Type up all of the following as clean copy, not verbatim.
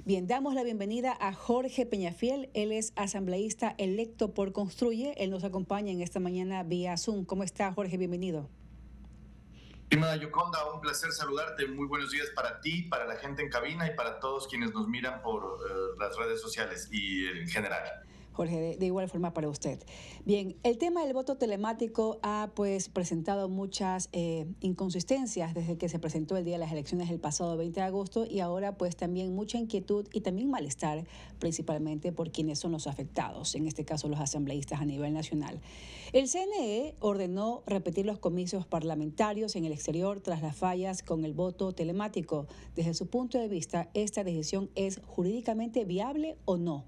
Bien, damos la bienvenida a Jorge Peñafiel. Él es asambleísta electo por Construye. Él nos acompaña en esta mañana vía Zoom. ¿Cómo está, Jorge? Bienvenido. Estimada Yoconda, un placer saludarte. Muy buenos días para ti, para la gente en cabina y para todos quienes nos miran por las redes sociales y en general. Jorge, de igual forma para usted. Bien, el tema del voto telemático ha presentado muchas inconsistencias desde que se presentó el día de las elecciones el pasado 20 de agosto y ahora también mucha inquietud y también malestar, principalmente por quienes son los afectados, en este caso los asambleístas a nivel nacional. El CNE ordenó repetir los comicios parlamentarios en el exterior tras las fallas con el voto telemático. Desde su punto de vista, ¿esta decisión es jurídicamente viable o no?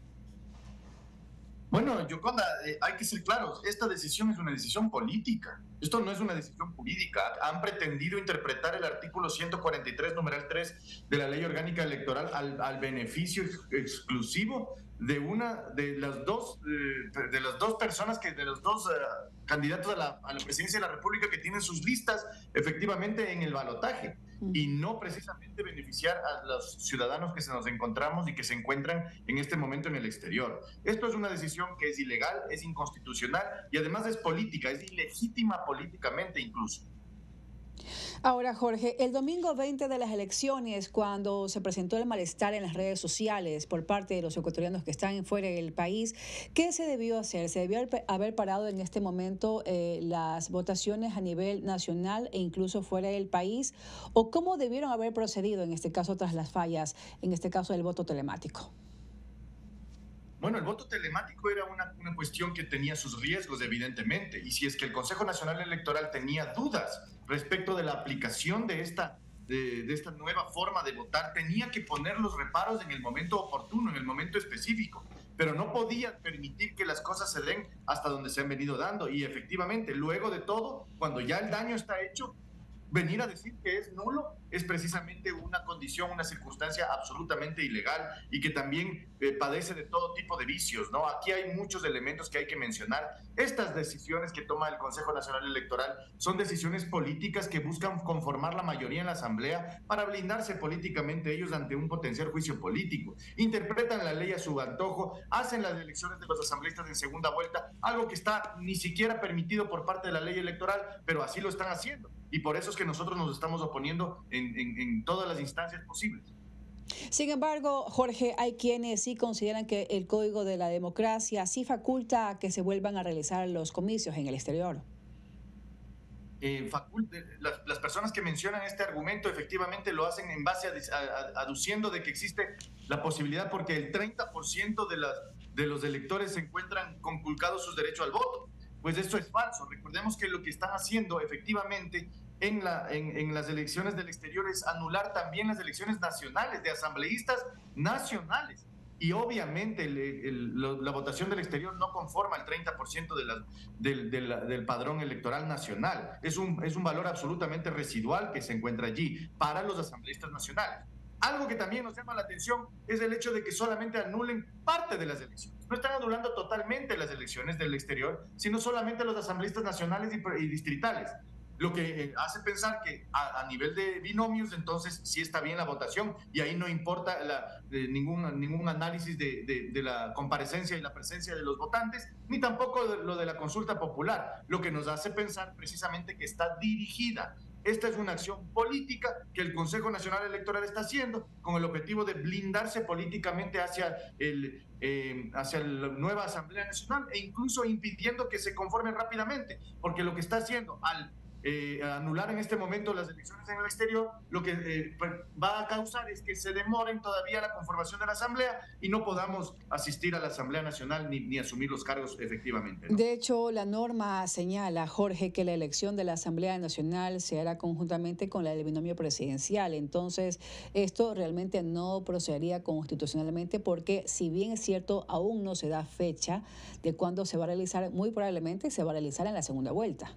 Bueno, Yoconda, hay que ser claros, esta decisión es una decisión política, esto no es una decisión jurídica. Han pretendido interpretar el artículo 143, numeral 3 de la Ley Orgánica Electoral al beneficio exclusivo de las dos personas, de los dos candidatos a la presidencia de la República que tienen sus listas efectivamente en el balotaje, y no precisamente beneficiar a los ciudadanos que nos encontramos y que se encuentran en este momento en el exterior. Esto es una decisión que es ilegal, es inconstitucional y además es política, es ilegítima políticamente incluso. Ahora, Jorge, el domingo 20 de las elecciones, cuando se presentó el malestar en las redes sociales por parte de los ecuatorianos que están fuera del país, ¿qué se debió hacer? ¿Se debió haber parado en este momento las votaciones a nivel nacional e incluso fuera del país? ¿O cómo debieron haber procedido en este caso tras las fallas, en este caso del voto telemático? Bueno, el voto telemático era una cuestión que tenía sus riesgos, evidentemente, y si es que el Consejo Nacional Electoral tenía dudas respecto de la aplicación de esta nueva forma de votar, tenía que poner los reparos en el momento oportuno, en el momento específico, pero no podía permitir que las cosas se den hasta donde se han venido dando, y efectivamente, luego de todo, cuando ya el daño está hecho, venir a decir que es nulo es precisamente una condición, una circunstancia absolutamente ilegal y que también padece de todo tipo de vicios, ¿no? Aquí hay muchos elementos que hay que mencionar. Estas decisiones que toma el Consejo Nacional Electoral son decisiones políticas que buscan conformar la mayoría en la Asamblea para blindarse políticamente ellos ante un potencial juicio político. Interpretan la ley a su antojo, hacen las elecciones de los asambleístas en segunda vuelta, algo que está ni siquiera permitido por parte de la ley electoral, pero así lo están haciendo. Y por eso es que nosotros nos estamos oponiendo en todas las instancias posibles. Sin embargo, Jorge, hay quienes sí consideran que el Código de la Democracia sí faculta a que se vuelvan a realizar los comicios en el exterior. Las personas que mencionan este argumento efectivamente lo hacen en base aduciendo de que existe la posibilidad porque el 30% de los electores se encuentran conculcados sus derechos al voto. Pues esto es falso. Recordemos que lo que están haciendo efectivamente en las elecciones del exterior es anular también las elecciones nacionales, de asambleístas nacionales. Y obviamente la votación del exterior no conforma el 30% del padrón electoral nacional. Es un valor absolutamente residual que se encuentra allí para los asambleístas nacionales. Algo que también nos llama la atención es el hecho de que solamente anulen parte de las elecciones. No están anulando totalmente las elecciones del exterior, sino solamente los asambleístas nacionales y distritales. Lo que hace pensar que a nivel de binomios, entonces sí está bien la votación y ahí no importa ningún análisis de la comparecencia y la presencia de los votantes, ni tampoco lo de la consulta popular, lo que nos hace pensar precisamente que está dirigida. Esta es una acción política que el Consejo Nacional Electoral está haciendo con el objetivo de blindarse políticamente hacia la nueva Asamblea Nacional e incluso impidiendo que se conformen rápidamente, porque lo que está haciendo al anular en este momento las elecciones en el exterior, lo que va a causar es que se demoren todavía la conformación de la Asamblea y no podamos asistir a la Asamblea Nacional ni asumir los cargos efectivamente, ¿no? De hecho, la norma señala, Jorge, que la elección de la Asamblea Nacional se hará conjuntamente con la del binomio presidencial. Entonces, esto realmente no procedería constitucionalmente porque, si bien es cierto, aún no se da fecha de cuándo se va a realizar, muy probablemente se va a realizar en la segunda vuelta.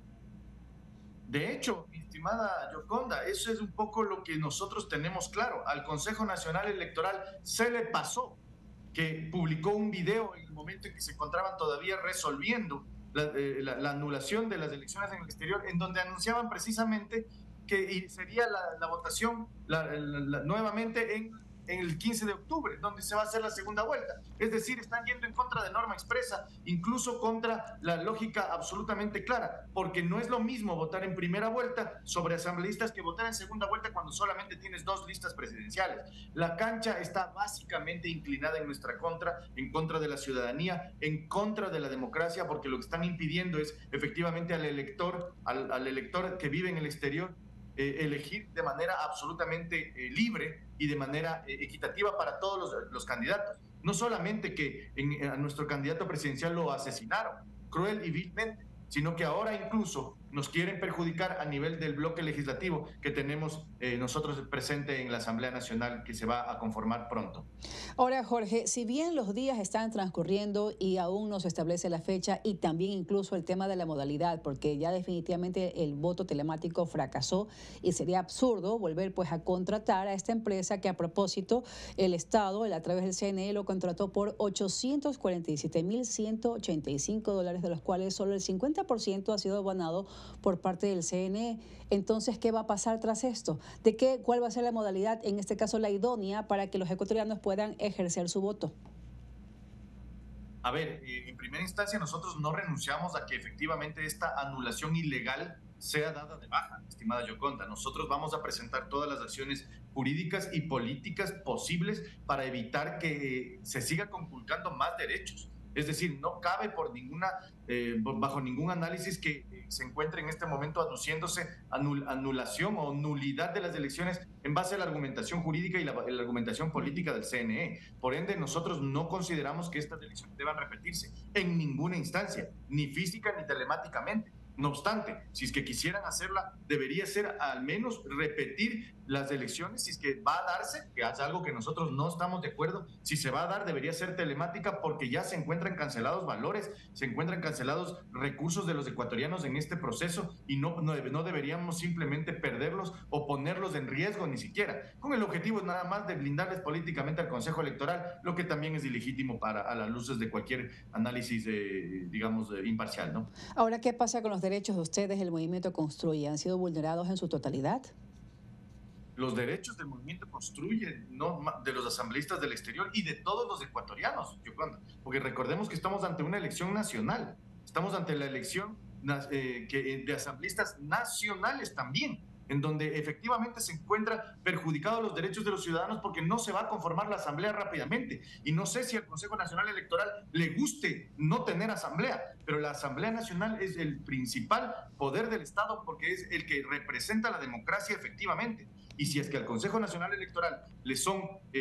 De hecho, mi estimada Yoconda, eso es un poco lo que nosotros tenemos claro. Al Consejo Nacional Electoral se le pasó que publicó un video en el momento en que se encontraban todavía resolviendo la anulación de las elecciones en el exterior, en donde anunciaban precisamente que sería la votación nuevamente en el 15 de octubre, donde se va a hacer la segunda vuelta. Es decir, están yendo en contra de norma expresa, incluso contra la lógica absolutamente clara, porque no es lo mismo votar en primera vuelta sobre asambleístas que votar en segunda vuelta cuando solamente tienes 2 listas presidenciales. La cancha está básicamente inclinada en nuestra contra, en contra de la ciudadanía, en contra de la democracia, porque lo que están impidiendo es efectivamente al elector que vive en el exterior elegir de manera absolutamente libre y de manera equitativa para todos los candidatos. No solamente que a nuestro candidato presidencial lo asesinaron cruel y vilmente, sino que ahora incluso nos quieren perjudicar a nivel del bloque legislativo que tenemos nosotros presente en la Asamblea Nacional, que se va a conformar pronto. Ahora, Jorge, si bien los días están transcurriendo y aún no se establece la fecha y también incluso el tema de la modalidad, porque ya definitivamente el voto telemático fracasó y sería absurdo volver pues a contratar a esta empresa que, a propósito, el Estado, a través del CNE, lo contrató por $847,185, de los cuales solo el 50% ha sido abonado por parte del CNE. Entonces, ¿qué va a pasar tras esto? ¿Cuál va a ser la modalidad, en este caso la idónea, para que los ecuatorianos puedan ejercer su voto? A ver, en primera instancia nosotros no renunciamos a que efectivamente esta anulación ilegal sea dada de baja, estimada Yoconda. Nosotros vamos a presentar todas las acciones jurídicas y políticas posibles para evitar que se siga conculcando más derechos. Es decir, no cabe bajo ningún análisis que se encuentre en este momento aduciéndose anulación o nulidad de las elecciones en base a la argumentación jurídica y la argumentación política del CNE. Por ende, nosotros no consideramos que estas elecciones deban repetirse en ninguna instancia, ni física ni telemáticamente. No obstante, si es que quisieran hacerla, debería ser al menos repetir las elecciones, si es que va a darse, que es algo que nosotros no estamos de acuerdo. Si se va a dar, debería ser telemática, porque ya se encuentran cancelados valores, se encuentran cancelados recursos de los ecuatorianos en este proceso, y no deberíamos simplemente perderlos o ponerlos en riesgo ni siquiera, con el objetivo nada más de blindarles políticamente al Consejo Electoral, lo que también es ilegítimo a las luces de cualquier análisis, digamos, imparcial, ¿no? Ahora, ¿qué pasa con los derechos de ustedes, el movimiento Construye? ¿Han sido vulnerados en su totalidad? Los derechos del movimiento Construye, no, de los asambleístas del exterior y de todos los ecuatorianos, porque recordemos que estamos ante una elección nacional, estamos ante la elección de asambleístas nacionales también, en donde efectivamente se encuentran perjudicados los derechos de los ciudadanos, porque no se va a conformar la asamblea rápidamente. Y no sé si al Consejo Nacional Electoral le guste no tener asamblea, pero la Asamblea Nacional es el principal poder del Estado, porque es el que representa la democracia efectivamente. Y si es que al Consejo Nacional Electoral le son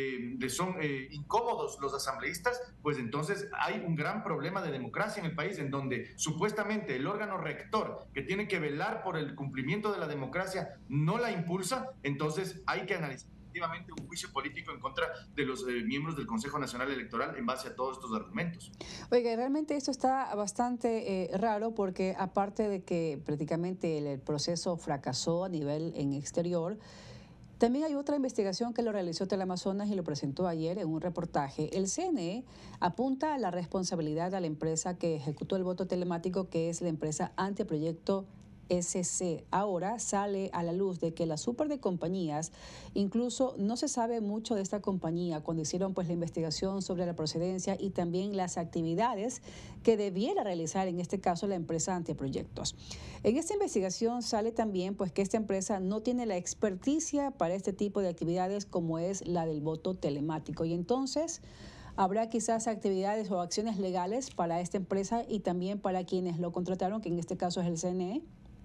incómodos los asambleístas, pues entonces hay un gran problema de democracia en el país, en donde supuestamente el órgano rector que tiene que velar por el cumplimiento de la democracia no la impulsa. Entonces hay que analizar efectivamente un juicio político en contra de los miembros del Consejo Nacional Electoral en base a todos estos argumentos. Oiga, realmente esto está bastante raro, porque aparte de que prácticamente el proceso fracasó a nivel en exterior, también hay otra investigación que lo realizó Teleamazonas y lo presentó ayer en un reportaje. El CNE apunta a la responsabilidad a la empresa que ejecutó el voto telemático, que es la empresa Anteproyecto SC. Ahora sale a la luz de que la super de compañías, incluso no se sabe mucho de esta compañía cuando hicieron pues la investigación sobre la procedencia y también las actividades que debiera realizar en este caso la empresa Anteproyectos. En esta investigación sale también pues que esta empresa no tiene la experticia para este tipo de actividades como es la del voto telemático, y entonces habrá quizás actividades o acciones legales para esta empresa y también para quienes lo contrataron, que en este caso es el CNE.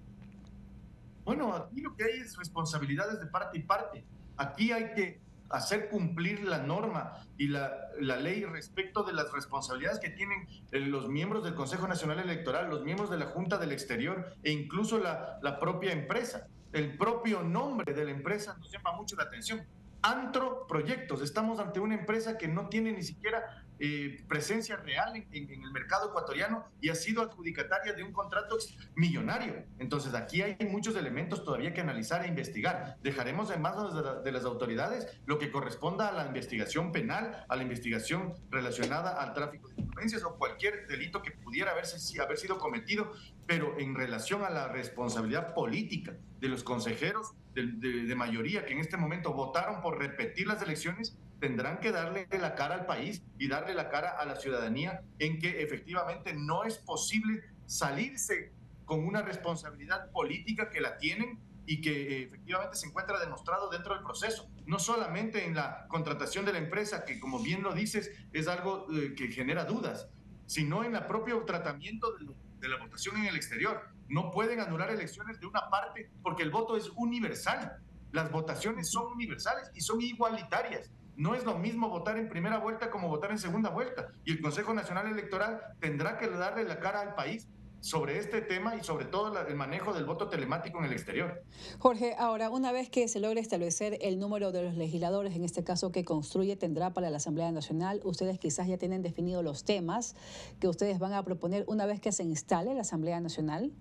Bueno, aquí lo que hay es responsabilidades de parte y parte. Aquí hay que hacer cumplir la norma y la ley respecto de las responsabilidades que tienen los miembros del Consejo Nacional Electoral, los miembros de la Junta del Exterior e incluso la propia empresa. El propio nombre de la empresa nos llama mucho la atención. Anteproyectos. Estamos ante una empresa que no tiene ni siquiera presencia real en el mercado ecuatoriano y ha sido adjudicataria de un contrato millonario. Entonces aquí hay muchos elementos todavía que analizar e investigar. Dejaremos en manos de las autoridades lo que corresponda a la investigación penal, a la investigación relacionada al tráfico de influencias o cualquier delito que pudiera haber sido cometido, pero en relación a la responsabilidad política de los consejeros de mayoría que en este momento votaron por repetir las elecciones, tendrán que darle la cara al país y darle la cara a la ciudadanía en que efectivamente no es posible salirse con una responsabilidad política que la tienen y que efectivamente se encuentra demostrado dentro del proceso, no solamente en la contratación de la empresa, que como bien lo dices, es algo que genera dudas, sino en el propio tratamiento de la votación en el exterior. No pueden anular elecciones de una parte porque el voto es universal. Las votaciones son universales y son igualitarias. No es lo mismo votar en primera vuelta como votar en segunda vuelta. Y el Consejo Nacional Electoral tendrá que darle la cara al país sobre este tema y sobre todo el manejo del voto telemático en el exterior. Jorge, ahora, una vez que se logre establecer el número de los legisladores, en este caso que Construye tendrá para la Asamblea Nacional, ustedes quizás ya tienen definidos los temas que ustedes van a proponer una vez que se instale la Asamblea Nacional.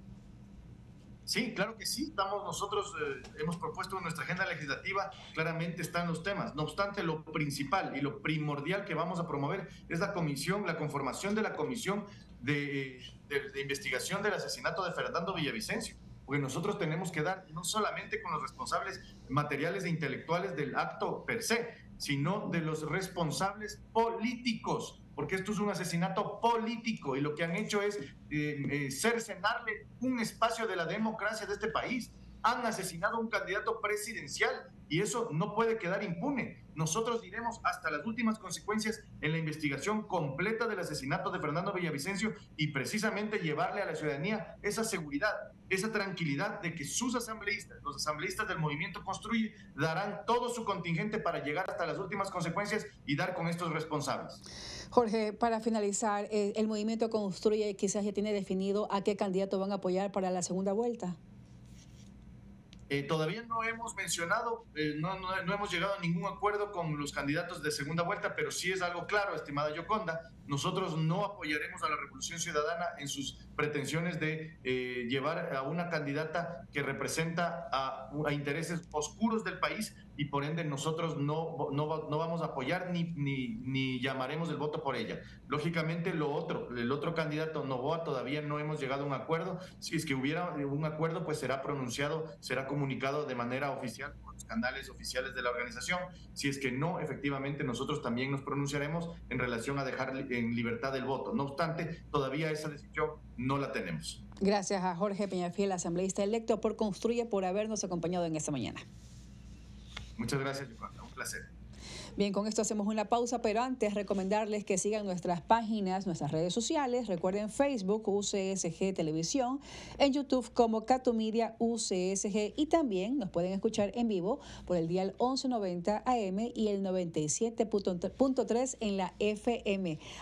Sí, claro que sí. Nosotros hemos propuesto en nuestra agenda legislativa, claramente están los temas. No obstante, lo principal y lo primordial que vamos a promover es la conformación de la comisión de investigación del asesinato de Fernando Villavicencio. Porque nosotros tenemos que dar no solamente con los responsables materiales e intelectuales del acto per se, sino de los responsables políticos, porque esto es un asesinato político y lo que han hecho es cercenarle un espacio de la democracia de este país. Han asesinado a un candidato presidencial y eso no puede quedar impune. Nosotros iremos hasta las últimas consecuencias en la investigación completa del asesinato de Fernando Villavicencio y precisamente llevarle a la ciudadanía esa seguridad, esa tranquilidad de que sus asambleístas, los asambleístas del Movimiento Construye, darán todo su contingente para llegar hasta las últimas consecuencias y dar con estos responsables. Jorge, para finalizar, el Movimiento Construye quizás ya tiene definido a qué candidato van a apoyar para la segunda vuelta. Todavía no hemos mencionado, no hemos llegado a ningún acuerdo con los candidatos de segunda vuelta, pero sí es algo claro, estimada Yoconda, nosotros no apoyaremos a la Revolución Ciudadana en sus pretensiones de llevar a una candidata que representa a intereses oscuros del país y por ende nosotros no vamos a apoyar ni llamaremos el voto por ella. Lógicamente el otro candidato, Novoa, todavía no hemos llegado a un acuerdo. Si es que hubiera un acuerdo, pues será pronunciado, será comunicado de manera oficial por los canales oficiales de la organización. Si es que no, efectivamente nosotros también nos pronunciaremos en relación a dejar en libertad el voto. No obstante, todavía esa decisión no la tenemos. Gracias a Jorge Peñafiel, asambleísta electo por Construye, por habernos acompañado en esta mañana. Muchas gracias, Yoconda. Un placer. Bien, con esto hacemos una pausa, pero antes recomendarles que sigan nuestras páginas, nuestras redes sociales. Recuerden Facebook, UCSG Televisión, en YouTube como Catumedia UCSG y también nos pueden escuchar en vivo por el dial 1190 AM y el 97.3 en la FM.